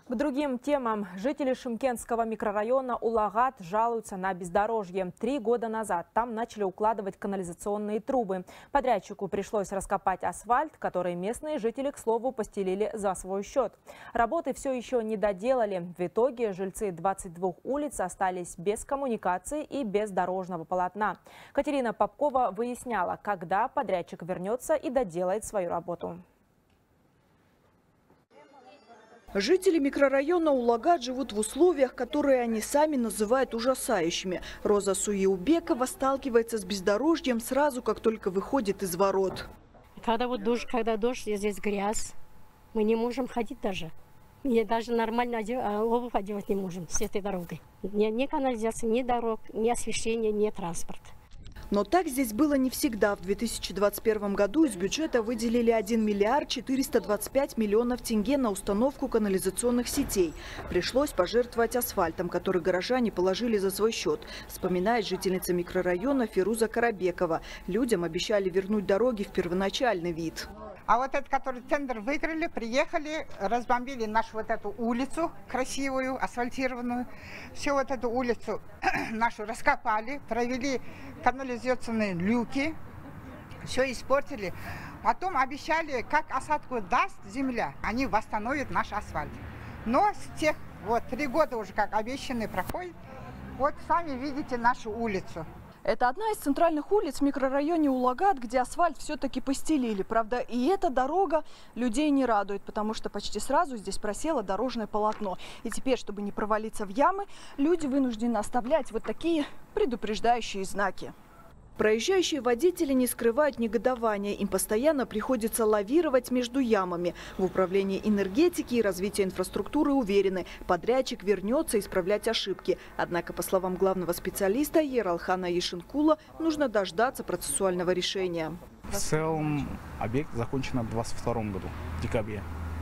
К другим темам. Жители Шымкентского микрорайона Улагат жалуются на бездорожье. 3 года назад там начали укладывать канализационные трубы. Подрядчику пришлось раскопать асфальт, который местные жители, к слову, постелили за свой счет. Работы все еще не доделали. В итоге жильцы 22 улиц остались без коммуникации и без дорожного полотна. Катерина Попкова выясняла, когда подрядчик вернется и доделает свою работу. Жители микрорайона Улагат живут в условиях, которые они сами называют ужасающими. Роза Суеубекова сталкивается с бездорожьем сразу, как только выходит из ворот. Когда дождь, здесь грязь, мы не можем ходить даже. И даже нормально обувь одевать не можем с этой дорогой. Ни канализации, ни дорог, ни освещения, ни транспорта. Но так здесь было не всегда. В 2021 году из бюджета выделили 1 миллиард 425 миллионов тенге на установку канализационных сетей. Пришлось пожертвовать асфальтом, который горожане положили за свой счет, вспоминает жительница микрорайона Фируза Карабекова. Людям обещали вернуть дороги в первоначальный вид. А вот этот, который тендер выиграли, приехали, разбомбили нашу вот эту улицу красивую, асфальтированную. Всю вот эту улицу нашу раскопали, провели канализационные люки, все испортили. Потом обещали, как осадку даст земля, они восстановят наш асфальт. Но с тех, 3 года уже как обещанный проходит, вот сами видите нашу улицу. Это одна из центральных улиц в микрорайоне Улагат, где асфальт все-таки постелили. Правда, и эта дорога людей не радует, потому что почти сразу здесь просело дорожное полотно. И теперь, чтобы не провалиться в ямы, люди вынуждены оставлять вот такие предупреждающие знаки. Проезжающие водители не скрывают негодования. Им постоянно приходится лавировать между ямами. В управлении энергетики и развития инфраструктуры уверены, подрядчик вернется исправлять ошибки. Однако, по словам главного специалиста Ералхана Ешенкула, нужно дождаться процессуального решения. В целом объект закончен в 2022 году, в декабре.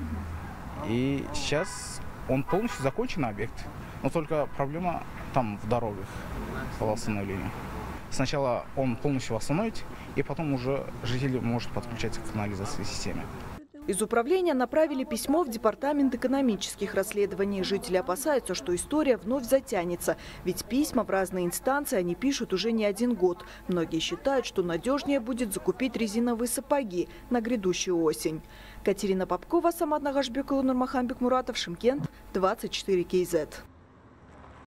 И сейчас он полностью закончен, объект. Но только проблема там в дорогах по восстановлению. Сначала он полностью восстановит, и потом уже жители могут подключаться к канализационной системе. Из управления направили письмо в Департамент экономических расследований. Жители опасаются, что история вновь затянется. Ведь письма в разные инстанции они пишут уже не 1 год. Многие считают, что надежнее будет закупить резиновые сапоги на грядущую осень. Катерина Попкова, Самат Нагашбекова, Нурмаханбек Муратов, Шымкент, 24 КЗ.